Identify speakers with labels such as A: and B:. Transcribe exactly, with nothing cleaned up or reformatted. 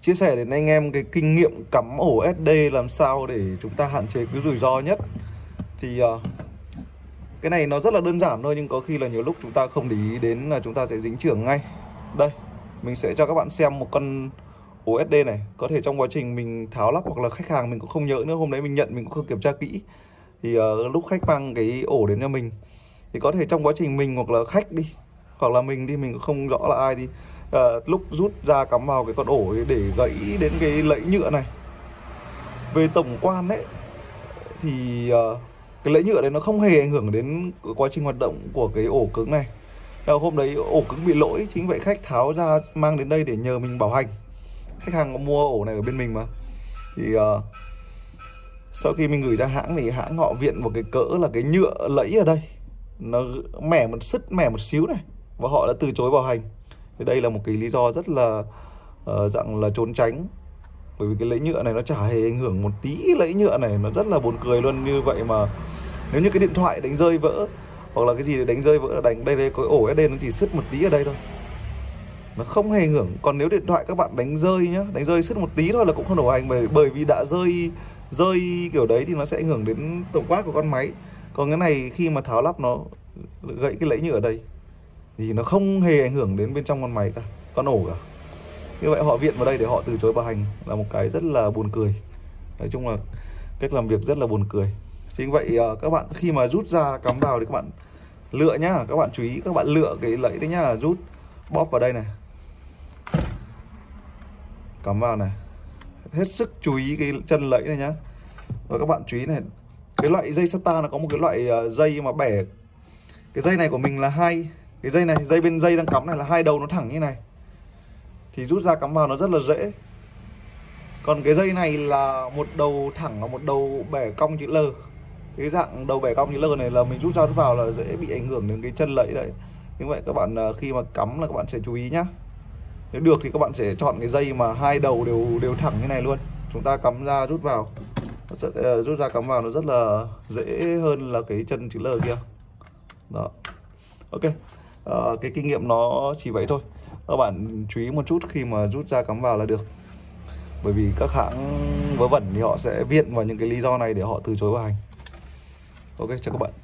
A: chia sẻ đến anh em cái kinh nghiệm cắm ổ ét đê làm sao để chúng ta hạn chế cái rủi ro nhất. Thì uh, cái này nó rất là đơn giản thôi, nhưng có khi là nhiều lúc chúng ta không để ý đến là chúng ta sẽ dính chưởng ngay. Đây, mình sẽ cho các bạn xem một con ổ ét đê này. Có thể trong quá trình mình tháo lắp hoặc là khách hàng mình cũng không nhớ nữa, hôm đấy mình nhận mình cũng không kiểm tra kỹ. Thì uh, lúc khách mang cái ổ đến cho mình thì có thể trong quá trình mình hoặc là khách đi, hoặc là mình đi, mình cũng không rõ là ai đi, uh, lúc rút ra cắm vào cái con ổ ấy để gãy đến cái lẫy nhựa này. Về tổng quan đấy thì uh, cái lẫy nhựa đấy nó không hề ảnh hưởng đến quá trình hoạt động của cái ổ cứng này. Đâu, hôm đấy ổ cứng bị lỗi, chính vậy khách tháo ra mang đến đây để nhờ mình bảo hành. Khách hàng có mua ổ này ở bên mình mà. Thì uh, sau khi mình gửi ra hãng thì hãng họ viện một cái cỡ là cái nhựa lẫy ở đây nó mẻ một sứt mẻ một xíu này, và họ đã từ chối bảo hành. Thì đây là một cái lý do rất là uh, dạng là trốn tránh. Bởi vì cái lẫy nhựa này nó chả hề ảnh hưởng một tí. Lẫy nhựa này nó rất là buồn cười luôn. Như vậy mà nếu như cái điện thoại đánh rơi vỡ hoặc là cái gì để đánh rơi vỡ, đánh đây đây có ổ ét đê nó chỉ sứt một tí ở đây thôi, nó không hề ảnh hưởng. Còn nếu điện thoại các bạn đánh rơi nhá, đánh rơi sứt một tí thôi là cũng không đổ hành, bởi bởi vì đã rơi rơi kiểu đấy thì nó sẽ ảnh hưởng đến tổng quát của con máy. Còn cái này khi mà tháo lắp nó gãy cái lẫy nhựa ở đây thì nó không hề ảnh hưởng đến bên trong con máy cả, con ổ cả. Như vậy họ viện vào đây để họ từ chối bảo hành là một cái rất là buồn cười. Nói chung là cách làm việc rất là buồn cười. Chính vậy các bạn khi mà rút ra cắm vào thì các bạn lựa nhá, các bạn chú ý các bạn lựa cái lẫy đấy nhá, rút bóp vào đây này, cắm vào này, hết sức chú ý cái chân lẫy này nhá. Và các bạn chú ý này, cái loại dây SATA nó có một cái loại dây mà bẻ. Cái dây này của mình là hai cái dây này, dây bên dây đang cắm này là hai đầu nó thẳng như này, thì rút ra cắm vào nó rất là dễ. Còn cái dây này là một đầu thẳng và một đầu bẻ cong chữ L. Cái dạng đầu bẻ cong chữ L này là mình rút ra rút vào là dễ bị ảnh hưởng đến cái chân lẫy đấy. Như vậy các bạn khi mà cắm là các bạn sẽ chú ý nhá. Nếu được thì các bạn sẽ chọn cái dây mà hai đầu đều đều thẳng như này luôn. Chúng ta cắm ra rút vào, nó sẽ, uh, rút ra cắm vào nó rất là dễ hơn là cái chân chữ L kia. Đó. Ok. Uh, cái kinh nghiệm nó chỉ vậy thôi. Các bạn chú ý một chút khi mà rút ra cắm vào là được. Bởi vì các hãng vớ vẩn thì họ sẽ viện vào những cái lý do này để họ từ chối bảo hành. Ok, chào các bạn.